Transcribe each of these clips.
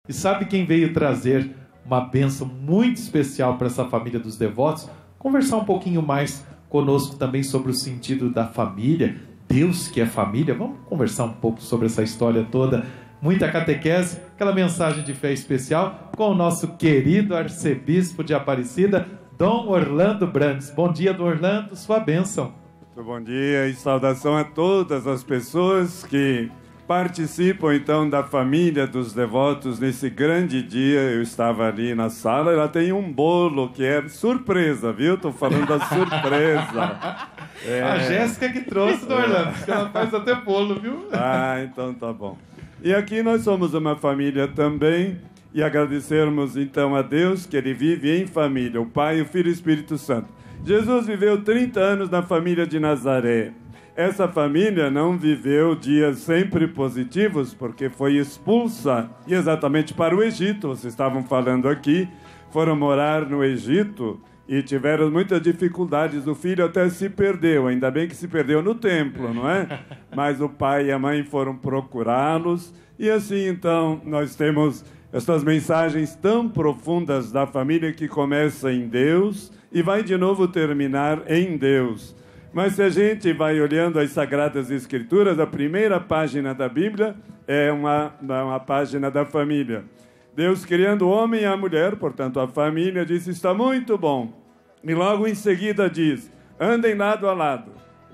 E sabe quem veio trazer uma bênção muito especial para essa família dos devotos? Conversar um pouquinho mais conosco também sobre o sentido da família, Deus que é família. Vamos conversar um pouco sobre essa história toda, muita catequese, aquela mensagem de fé especial com o nosso querido arcebispo de Aparecida, Dom Orlando Brandes. Bom dia, Dom Orlando, sua bênção. Muito bom dia e saudação a todas as pessoas que participam então da família dos devotos nesse grande dia. Eu estava ali na sala e lá tem um bolo que é surpresa, viu? Estou falando da surpresa. A Jéssica que trouxe, Dom Orlando, porque ela faz até bolo, viu? Ah, então tá bom. E aqui nós somos uma família também e agradecermos então a Deus que Ele vive em família, o Pai, o Filho e o Espírito Santo. Jesus viveu 30 anos na família de Nazaré. Essa família não viveu dias sempre positivos, porque foi expulsa exatamente para o Egito. Vocês estavam falando aqui, foram morar no Egito e tiveram muitas dificuldades. O filho até se perdeu, ainda bem que se perdeu no templo, não é? Mas o pai e a mãe foram procurá-los. E assim, então, nós temos essas mensagens tão profundas da família que começa em Deus e vai de novo terminar em Deus. Mas se a gente vai olhando as Sagradas Escrituras, a primeira página da Bíblia é uma página da família. Deus criando o homem e a mulher, portanto a família, disse, está muito bom. E logo em seguida diz, andem lado a lado.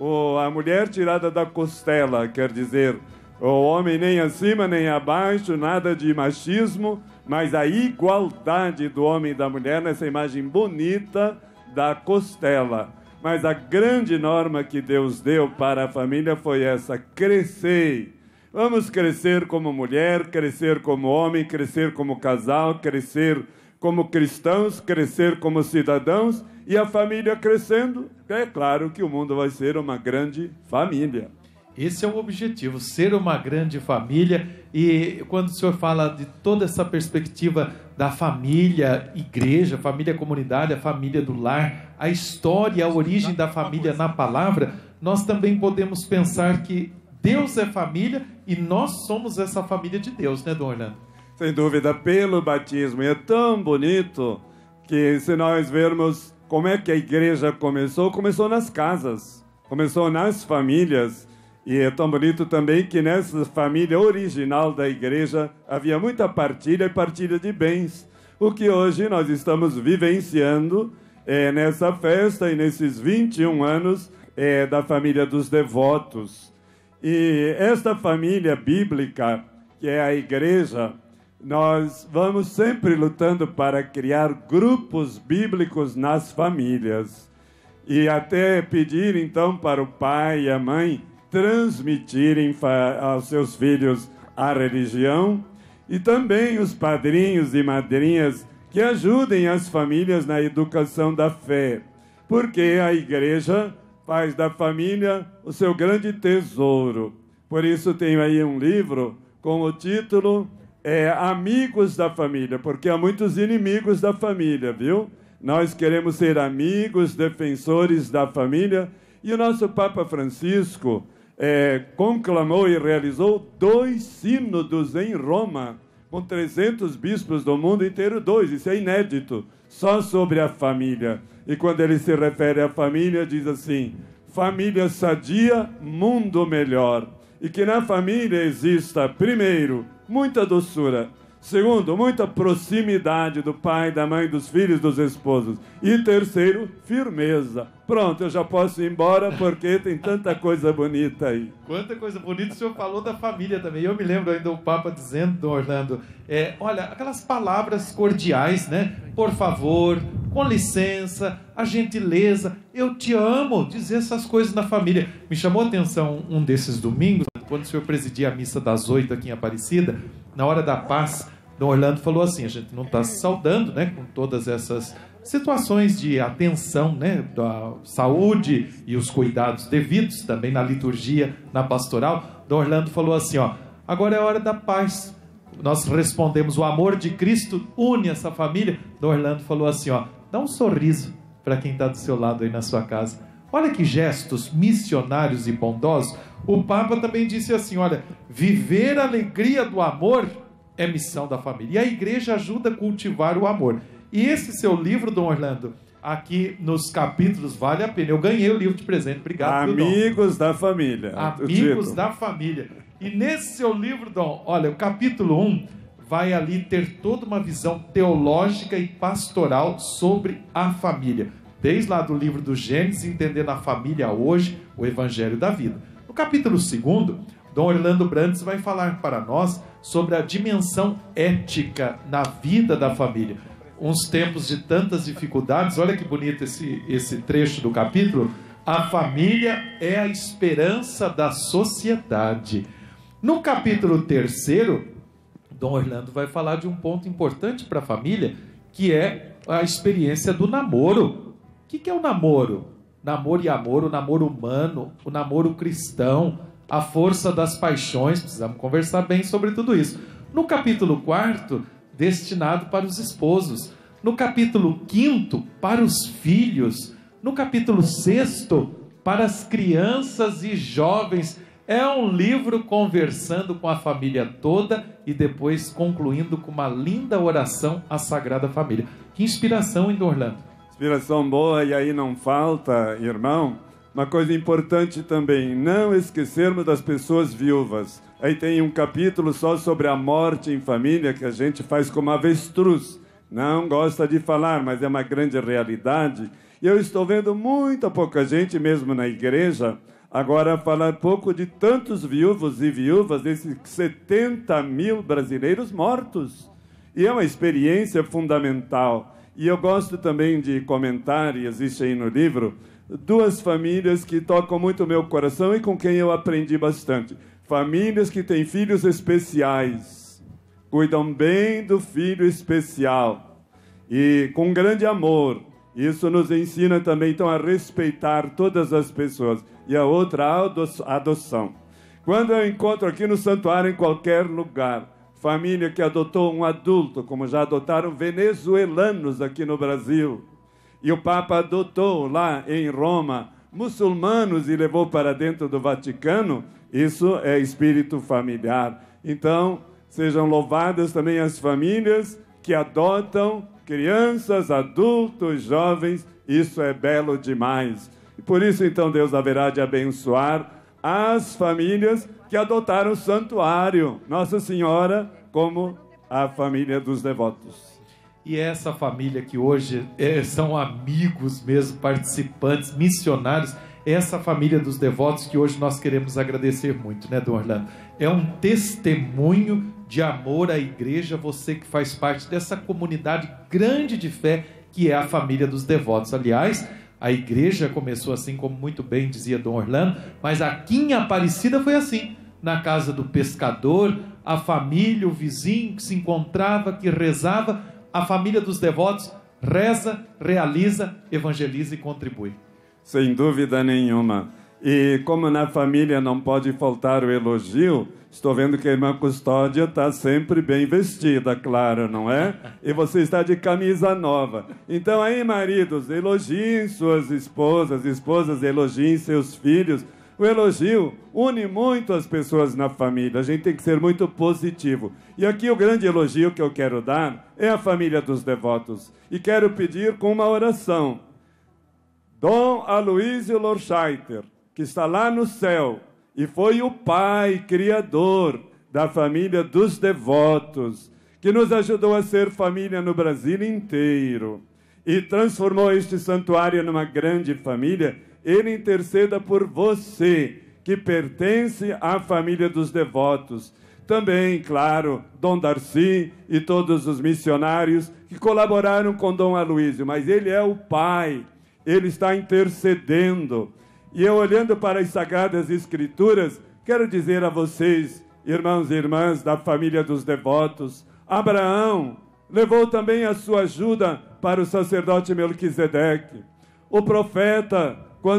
A mulher tirada da costela, quer dizer, o homem nem acima nem abaixo, nada de machismo, mas a igualdade do homem e da mulher nessa imagem bonita da costela. Mas a grande norma que Deus deu para a família foi essa, crescei. Vamos crescer como mulher, crescer como homem, crescer como casal, crescer como cristãos, crescer como cidadãos, e a família crescendo, é claro que o mundo vai ser uma grande família. Esse é o objetivo, ser uma grande família. E quando o senhor fala de toda essa perspectiva da família, igreja, família comunidade, a família do lar, a história, a origem da família na palavra, nós também podemos pensar que Deus é família e nós somos essa família de Deus, né, Dom Orlando? Sem dúvida, pelo batismo. E é tão bonito que se nós vermos como é que a igreja começou nas casas, começou nas famílias. E é tão bonito também que nessa família original da igreja havia muita partilha e partilha de bens. O que hoje nós estamos vivenciando nessa festa e nesses 21 anos da família dos devotos. E esta família bíblica, que é a igreja, nós vamos sempre lutando para criar grupos bíblicos nas famílias. E até pedir então para o pai e a mãe transmitirem aos seus filhos a religião e também os padrinhos e madrinhas que ajudem as famílias na educação da fé, porque a igreja faz da família o seu grande tesouro. Por isso tenho aí um livro com o título Amigos da Família, porque há muitos inimigos da família, viu? Nós queremos ser amigos, defensores da família, e o nosso Papa Francisco conclamou e realizou 2 sínodos em Roma, com 300 bispos do mundo inteiro, 2, isso é inédito, só sobre a família. E quando ele se refere à família, diz assim, família sadia, mundo melhor. E que na família exista, primeiro, muita doçura, segundo, muita proximidade do pai, da mãe, dos filhos, dos esposos. E terceiro, firmeza. Pronto, eu já posso ir embora porque tem tanta coisa bonita aí. Quanta coisa bonita, o senhor falou da família também. Eu me lembro ainda o Papa dizendo, Dom Orlando, olha, aquelas palavras cordiais, né? Por favor, com licença, a gentileza, eu te amo, dizer essas coisas na família. Me chamou a atenção um desses domingos, quando o senhor presidia a missa das 8 aqui em Aparecida, na hora da paz, Dom Orlando falou assim, a gente não está se saudando, né, com todas essas situações de atenção, né, da saúde e os cuidados devidos, também na liturgia, na pastoral. Dom Orlando falou assim, agora é a hora da paz. Nós respondemos, o amor de Cristo une essa família. Dom Orlando falou assim, dá um sorriso para quem está do seu lado aí na sua casa. Olha que gestos missionários e bondosos. O Papa também disse assim, olha, viver a alegria do amor é missão da família. E a igreja ajuda a cultivar o amor. E esse seu livro, Dom Orlando, aqui nos capítulos, vale a pena. Eu ganhei o livro de presente. Obrigado, Amigos da Família. Amigos da Família. E nesse seu livro, Dom, olha, o capítulo 1 vai ali ter toda uma visão teológica e pastoral sobre a família. Desde lá do livro do Gênesis, entendendo a família hoje, o Evangelho da vida. No capítulo 2, Dom Orlando Brandes vai falar para nós sobre a dimensão ética na vida da família. Uns tempos de tantas dificuldades, olha que bonito esse trecho do capítulo. A família é a esperança da sociedade. No capítulo 3, Dom Orlando vai falar de um ponto importante para a família, que é a experiência do namoro. O que é o namoro? Namoro e amor, o namoro humano, o namoro cristão, a força das paixões. Precisamos conversar bem sobre tudo isso. No capítulo 4, destinado para os esposos. No capítulo 5, para os filhos. No capítulo 6, para as crianças e jovens. É um livro conversando com a família toda e depois concluindo com uma linda oração à Sagrada Família. Que inspiração, hein, Dom Orlando? Inspiração boa, e aí não falta, irmão, uma coisa importante também, não esquecermos das pessoas viúvas. Aí tem um capítulo só sobre a morte em família, que a gente faz como avestruz. Não gosta de falar, mas é uma grande realidade. E eu estou vendo muita pouca gente, mesmo na igreja, agora falar pouco de tantos viúvos e viúvas, desses 70 mil brasileiros mortos. E é uma experiência fundamental. E eu gosto também de comentar, e existe aí no livro, duas famílias que tocam muito o meu coração e com quem eu aprendi bastante. Famílias que têm filhos especiais, cuidam bem do filho especial e com grande amor. Isso nos ensina também, então, a respeitar todas as pessoas. E a outra, a adoção. Quando eu encontro aqui no santuário, em qualquer lugar, família que adotou um adulto, como já adotaram venezuelanos aqui no Brasil, e o Papa adotou lá em Roma muçulmanos e levou para dentro do Vaticano, isso é espírito familiar. Então, sejam louvadas também as famílias que adotam crianças, adultos, jovens, isso é belo demais. E por isso, então, Deus haverá de abençoar as famílias que adotaram o santuário, Nossa Senhora, como a família dos devotos. E essa família que hoje são amigos mesmo, participantes, missionários, essa família dos devotos que hoje nós queremos agradecer muito, né, Dom Orlando? É um testemunho de amor à igreja, você que faz parte dessa comunidade grande de fé que é a família dos devotos. Aliás, a igreja começou assim, como muito bem dizia Dom Orlando, mas aqui em Aparecida foi assim. Na casa do pescador, a família, o vizinho que se encontrava, que rezava, a família dos devotos reza, realiza, evangeliza e contribui. Sem dúvida nenhuma. E como na família não pode faltar o elogio, estou vendo que a irmã Custódia está sempre bem vestida, claro, não é? E você está de camisa nova. Então aí, maridos, elogiem suas esposas, esposas elogiem seus filhos. O elogio une muito as pessoas na família. A gente tem que ser muito positivo. E aqui o grande elogio que eu quero dar é a família dos devotos. E quero pedir com uma oração. Dom Aloísio Lorscheiter, que está lá no céu e foi o pai criador da família dos devotos, que nos ajudou a ser família no Brasil inteiro e transformou este santuário numa grande família. Ele interceda por você, que pertence à família dos devotos. Também, claro, Dom Darcy e todos os missionários que colaboraram com Dom Aloísio, mas ele é o pai, ele está intercedendo. E eu, olhando para as Sagradas Escrituras, quero dizer a vocês, irmãos e irmãs da família dos devotos, Abraão levou também a sua ajuda para o sacerdote Melquisedeque. O profeta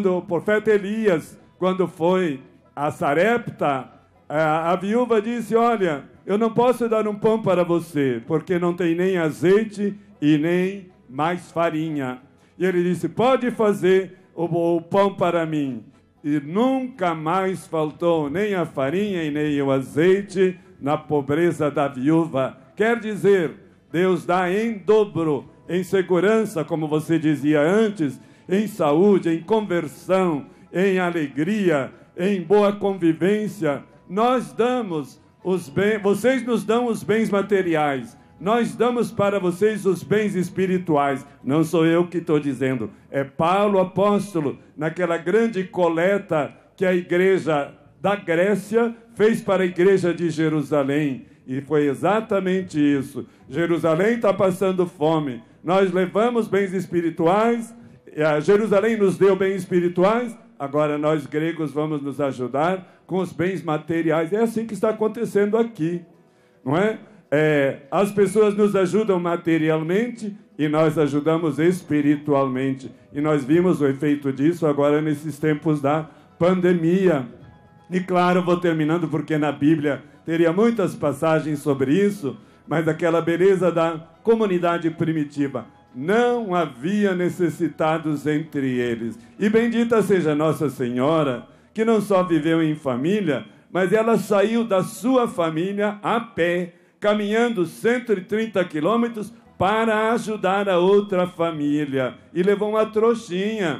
Elias, quando foi a Sarepta, a viúva disse, olha, eu não posso dar um pão para você, porque não tem nem azeite e nem mais farinha. E ele disse, pode fazer o pão para mim. E nunca mais faltou nem a farinha e nem o azeite na pobreza da viúva. Quer dizer, Deus dá em dobro, em segurança, como você dizia antes, em saúde, em conversão, em alegria, em boa convivência. Nós damos os bens, vocês nos dão os bens materiais, nós damos para vocês os bens espirituais. Não sou eu que estou dizendo, é Paulo apóstolo, naquela grande coleta que a igreja da Grécia fez para a igreja de Jerusalém. E foi exatamente isso. Jerusalém está passando fome. Nós levamos bens espirituais, Jerusalém nos deu bens espirituais, agora nós gregos vamos nos ajudar com os bens materiais. É assim que está acontecendo aqui, não é? As pessoas nos ajudam materialmente e nós ajudamos espiritualmente. E nós vimos o efeito disso agora nesses tempos da pandemia. E claro, vou terminando porque na Bíblia teria muitas passagens sobre isso, mas aquela beleza da comunidade primitiva. Não havia necessitados entre eles. E bendita seja Nossa Senhora, que não só viveu em família, mas ela saiu da sua família a pé, caminhando 130 quilômetros para ajudar a outra família. E levou uma trouxinha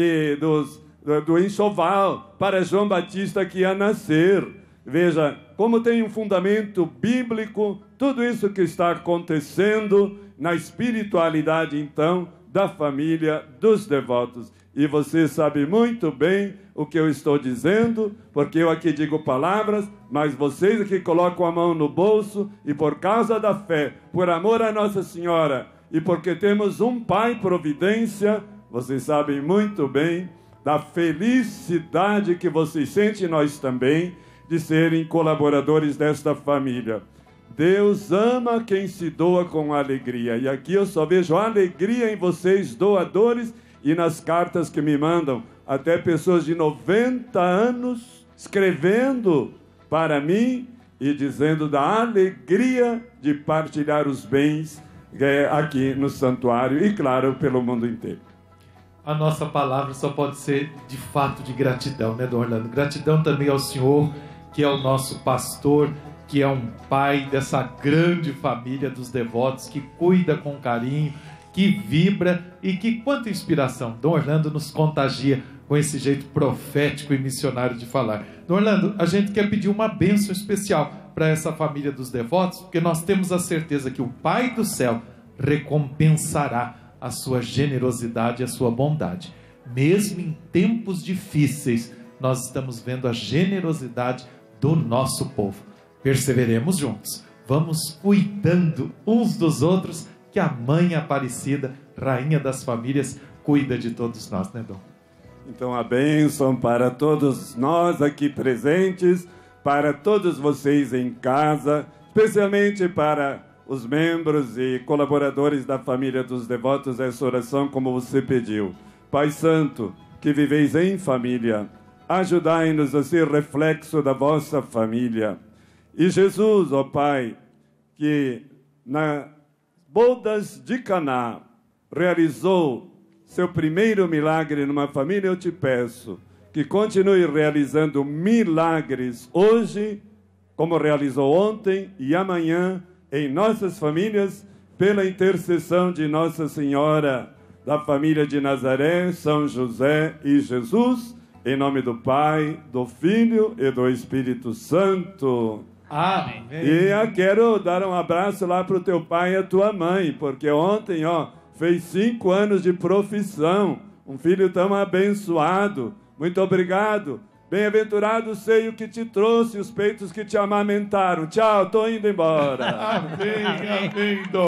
do enxoval para João Batista que ia nascer. Veja como tem um fundamento bíblico tudo isso que está acontecendo na espiritualidade, então, da família dos devotos. E você sabe muito bem o que eu estou dizendo, porque eu aqui digo palavras, mas vocês aqui colocam a mão no bolso e por causa da fé, por amor a Nossa Senhora e porque temos um Pai Providência, vocês sabem muito bem da felicidade que vocês sentem, nós também, de serem colaboradores desta família. Deus ama quem se doa com alegria. E aqui eu só vejo alegria em vocês, doadores, e nas cartas que me mandam, até pessoas de 90 anos escrevendo para mim e dizendo da alegria de partilhar os bens aqui no santuário e, claro, pelo mundo inteiro. A nossa palavra só pode ser de fato de gratidão, né, Dom Orlando? Gratidão também ao Senhor, que é o nosso pastor, que é um pai dessa grande família dos devotos, que cuida com carinho, que vibra e que quanta inspiração. Dom Orlando nos contagia com esse jeito profético e missionário de falar. Dom Orlando, a gente quer pedir uma bênção especial para essa família dos devotos, porque nós temos a certeza que o Pai do céu recompensará a sua generosidade e a sua bondade. Mesmo em tempos difíceis, nós estamos vendo a generosidade do nosso povo. Perseveremos juntos, vamos cuidando uns dos outros, que a Mãe Aparecida, Rainha das Famílias, cuida de todos nós, né, Dom? Então a bênção para todos nós aqui presentes, para todos vocês em casa, especialmente para os membros e colaboradores da família dos devotos, essa oração como você pediu. Pai Santo, que viveis em família, ajudai-nos a ser reflexo da vossa família. E Jesus, ó Pai, que nas bodas de Caná realizou seu primeiro milagre numa família, eu te peço que continue realizando milagres hoje, como realizou ontem e amanhã, em nossas famílias, pela intercessão de Nossa Senhora, da família de Nazaré, São José e Jesus, em nome do Pai, do Filho e do Espírito Santo. Amém. E eu quero dar um abraço lá para o teu pai e a tua mãe, porque ontem, fez 5 anos de profissão, um filho tão abençoado. Muito obrigado. Bem-aventurado o seio que te trouxe, os peitos que te amamentaram. Tchau, estou indo embora. Amém, amém, Dom.